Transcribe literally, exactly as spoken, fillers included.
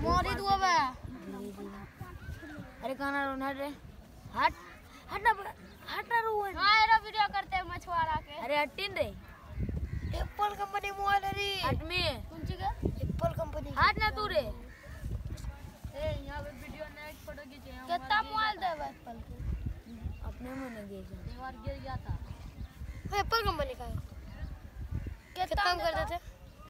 मोरी दुआ बे अरे कहां रो हट रे हट हट ना हट ना रो हां एरो वीडियो करते हैं मछुआरा के अरे हटिन रे एप्पल कंपनी मोबाइल रे हट में कौन सी का एप्पल कंपनी हट ना तू रे ए यहां पे वीडियो नाइट फोटो खींचे हम कितना मोबाइल दे एप्पल के अपने मन में गिर एक बार गिर गया था एप्पल कंपनी का है कितना कर देते